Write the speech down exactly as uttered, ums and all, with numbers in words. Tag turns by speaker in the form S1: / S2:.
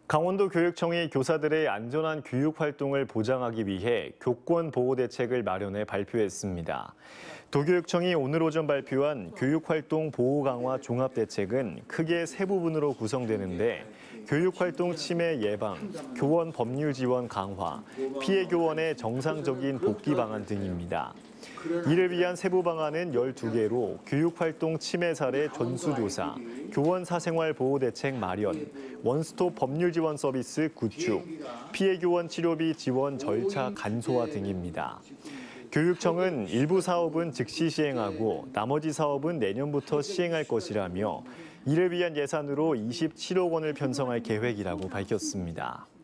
S1: 강원도 교육청이 교사들의 안전한 교육 활동을 보장하기 위해 교권 보호 대책을 마련해 발표했습니다. 도교육청이 오늘 오전 발표한 교육활동 보호 강화 종합대책은 크게 세 부분으로 구성되는데 교육활동 침해 예방, 교원 법률 지원 강화, 피해 교원의 정상적인 복귀 방안 등입니다. 이를 위한 세부 방안은 열두 개로 교육활동 침해 사례 전수조사, 교원 사생활 보호 대책 마련, 원스톱 법률 지원 서비스 구축, 피해 교원 치료비 지원 절차 간소화 등입니다. 교육청은 일부 사업은 즉시 시행하고 나머지 사업은 내년부터 시행할 것이라며 이를 위한 예산으로 이십칠억 원을 편성할 계획이라고 밝혔습니다.